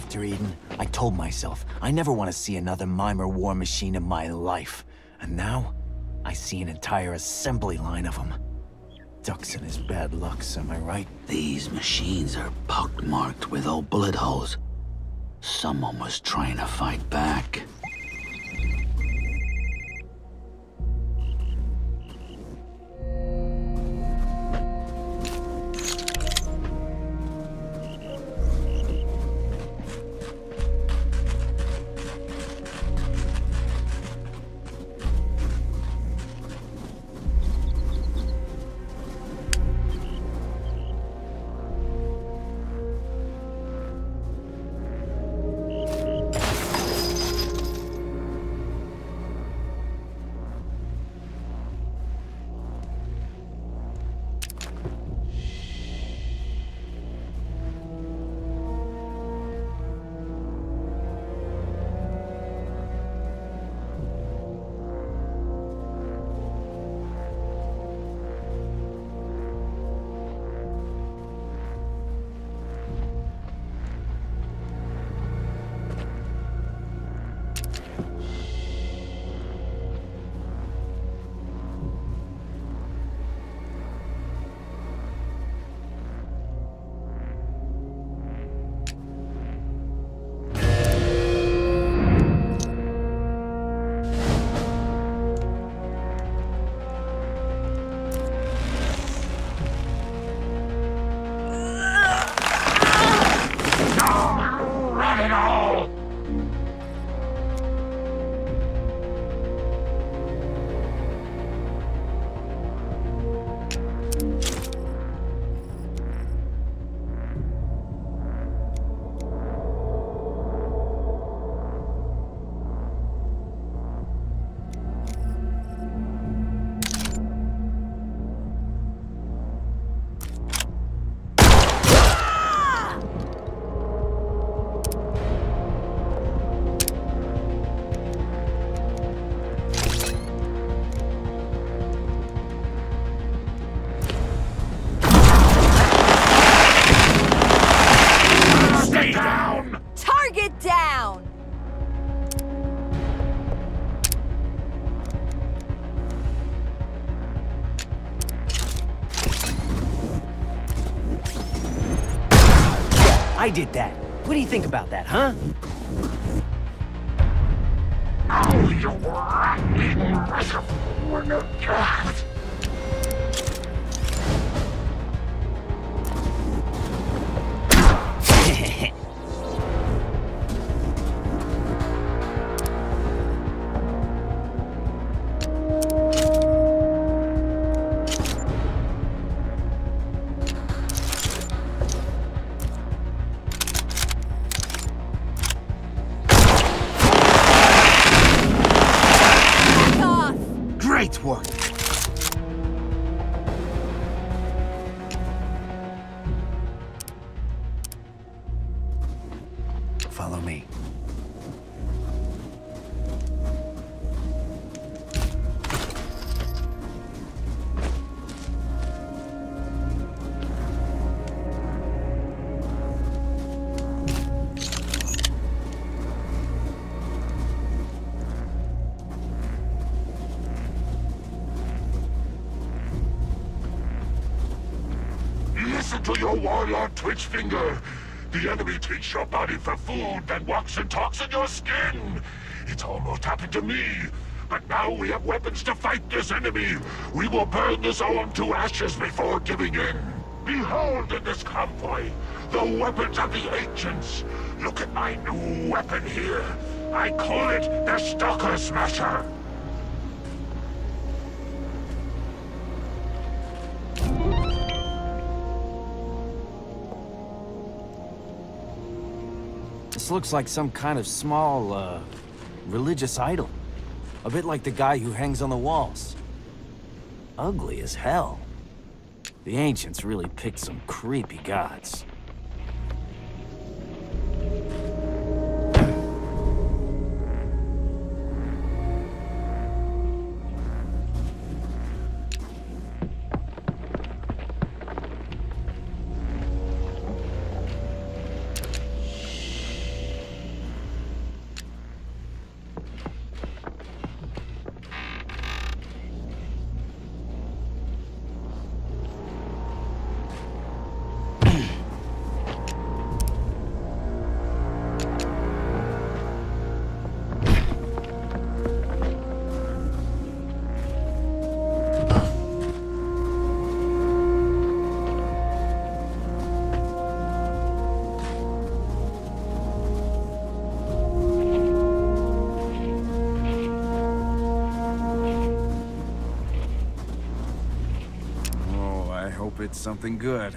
After Eden, I told myself I never want to see another Mimer war machine in my life. And now, I see an entire assembly line of them. Ducks in his bad lucks, am I right? These machines are pockmarked with old bullet holes. Someone was trying to fight back. I did that. What do you think about that, huh? Oh, you rotten reservoir of death! Great work! Follow me. Listen to your warlord, Twitchfinger. The enemy takes your body for food, then walks and talks in your skin. It's almost happened to me. But now we have weapons to fight this enemy. We will burn this Ogham to ashes before giving in. Behold in this convoy, the weapons of the ancients. Look at my new weapon here. I call it the Stalker Smasher. This looks like some kind of small, religious idol. A bit like the guy who hangs on the walls. Ugly as hell. The ancients really picked some creepy gods. it's something good.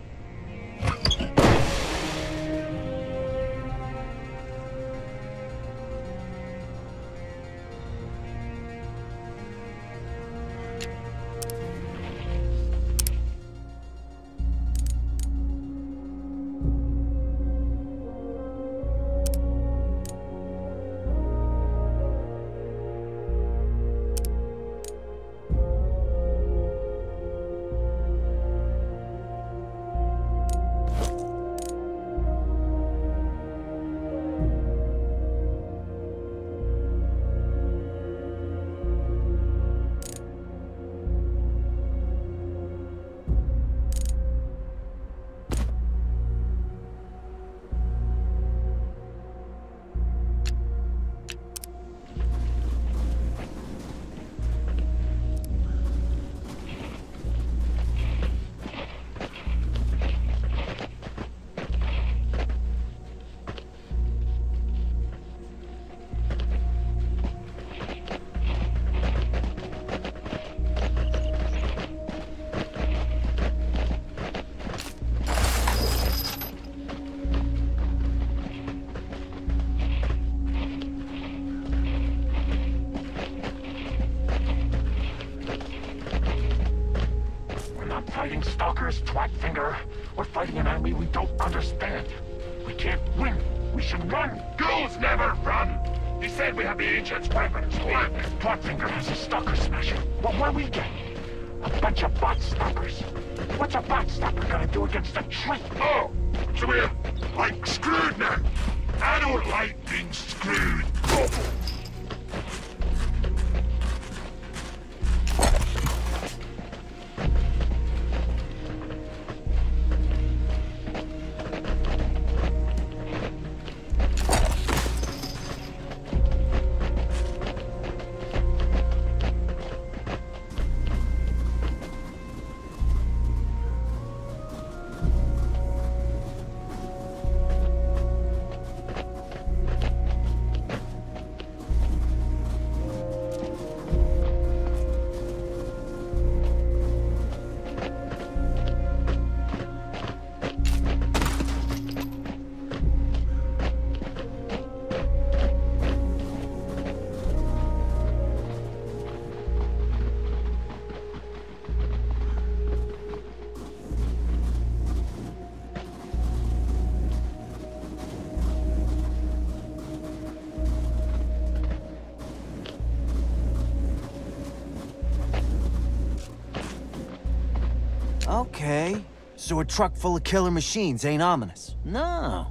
Fighting stalkers, Twatfinger. We're fighting an enemy we don't understand. We can't win. We should run. Ghouls never run. He said we have the Ancient's weapons. What? Twatfinger has a stalker smasher. Well, what do we get? A bunch of bot stoppers. What's a bot stopper gonna do against a tree? Oh, so we're, like, screwed now. I don't like being screwed. Oh. Okay, so a truck full of killer machines ain't ominous. No.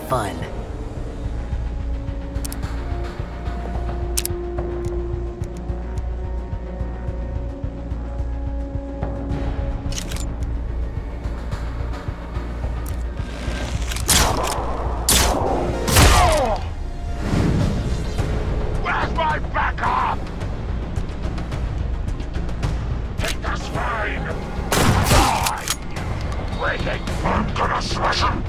fun. Where's my backup? Take the spine! Die! Waiting! I'm gonna smash him!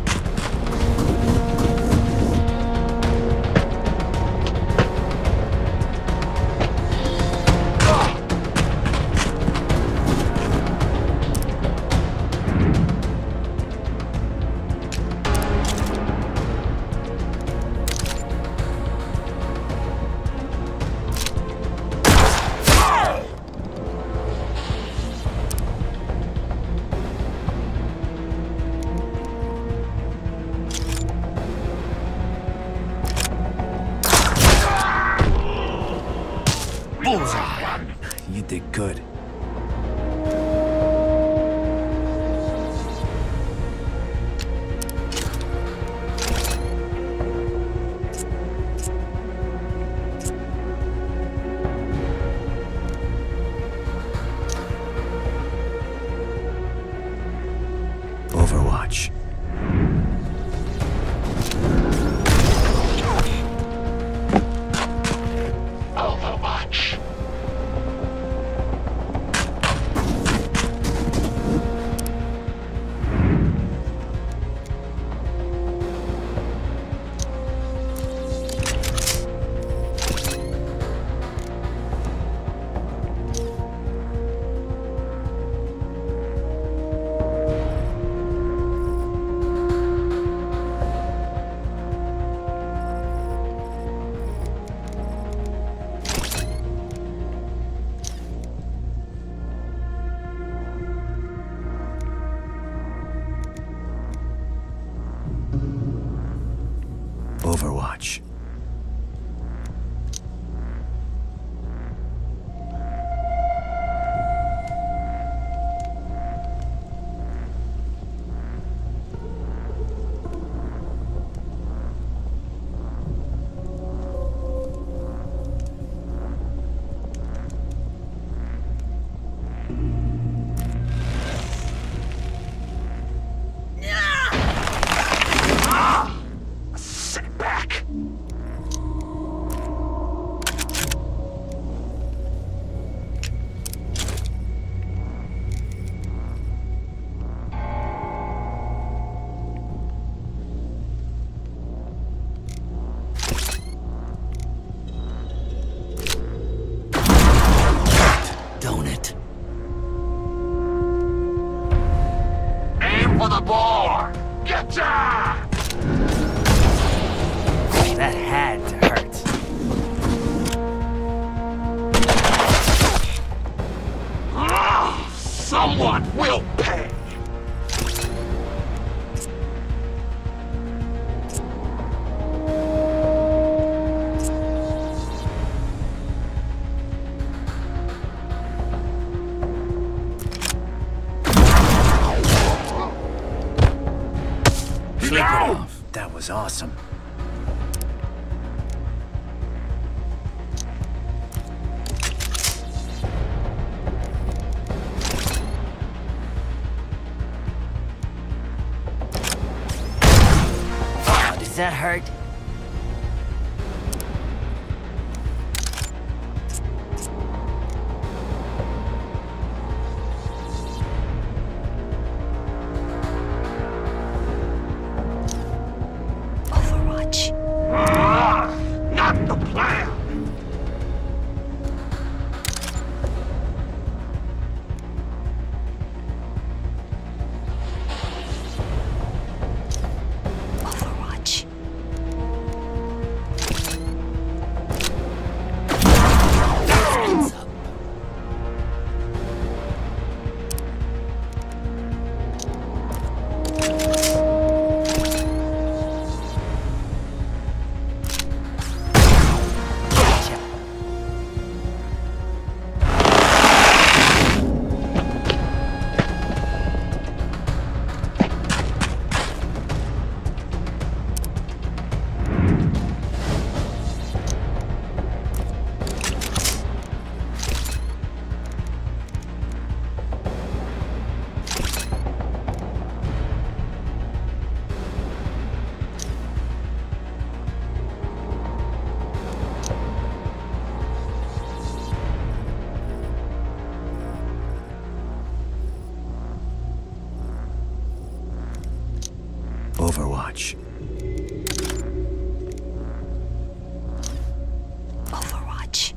Bullseye! You did good. Overwatch. Overwatch. Overwatch. Sit back! Don't it? Aim for the ball! Get down! That had to hurt. Someone will pay! Sleep it off. That was awesome. Does that hurt? Overwatch. Not the plan! Overwatch. Overwatch. Overwatch.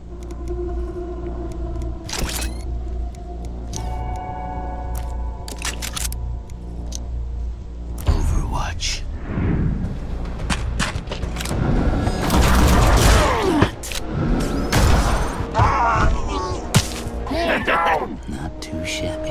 Overwatch. Get down! Not too shabby.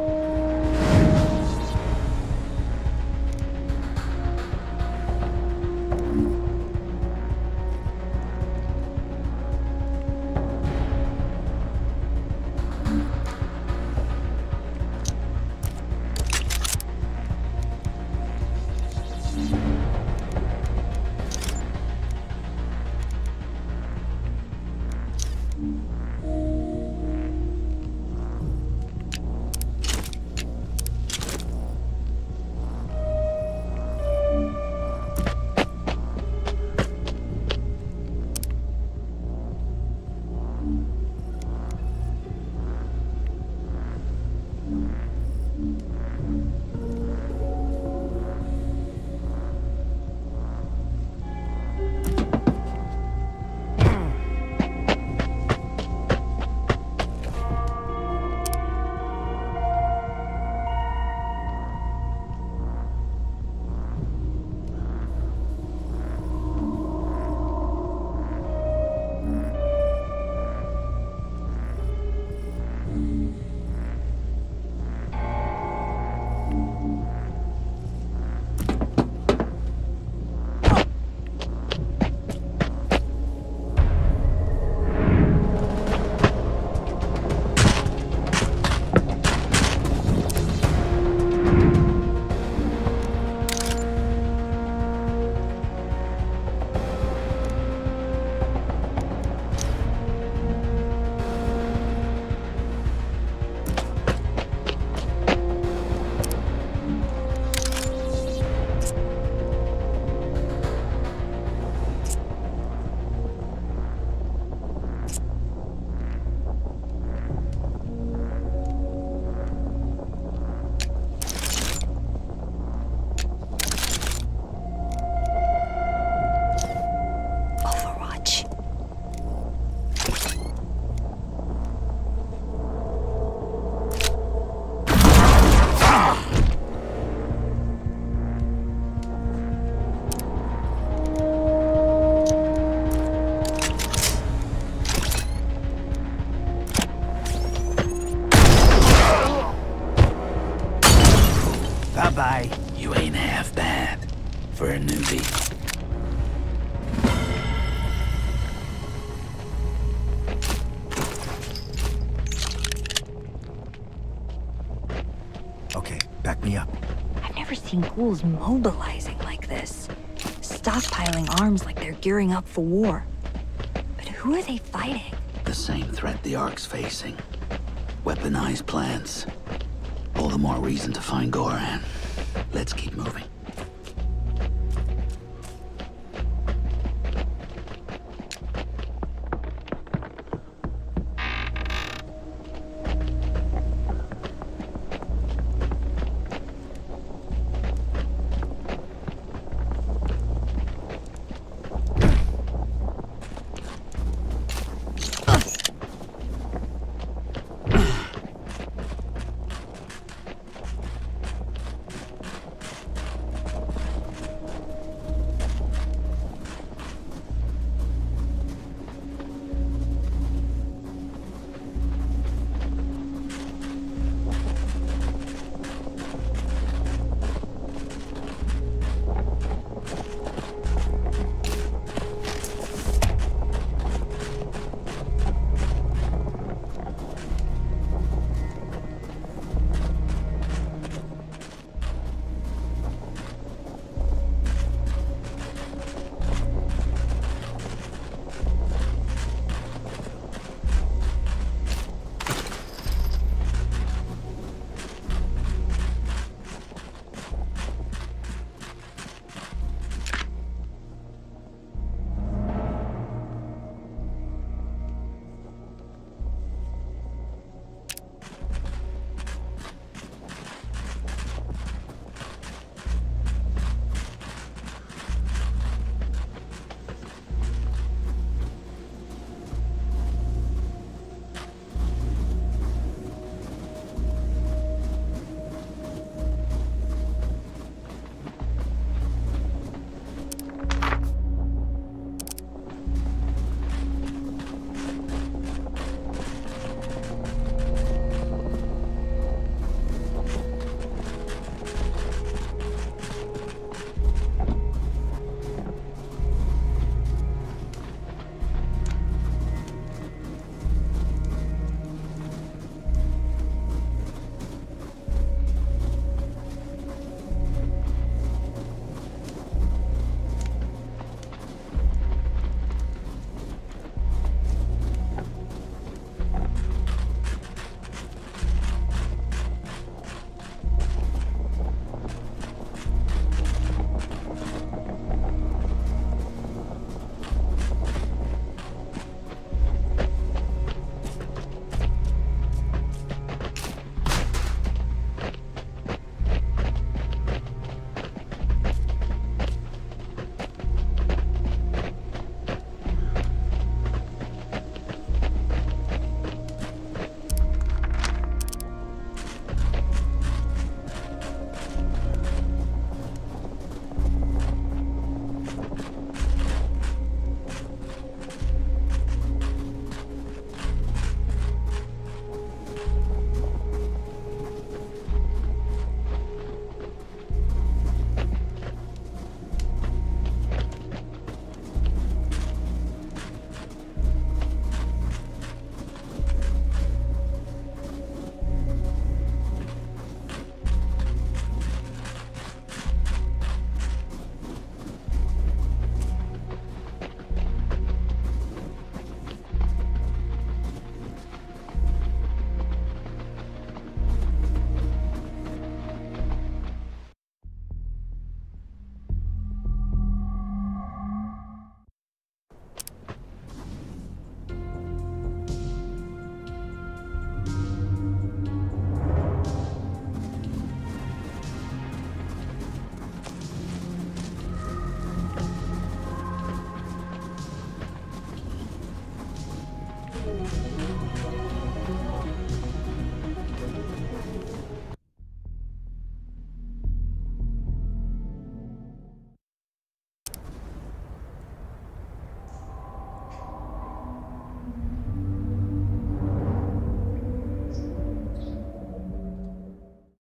Overwatch. Bye-bye. You ain't half bad for a newbie. Okay, back me up. I've never seen ghouls mobilizing like this. Stockpiling arms like they're gearing up for war. But who are they fighting? The same threat the Ark's facing. Weaponized plants. All the more reason to find Goran. Let's keep moving.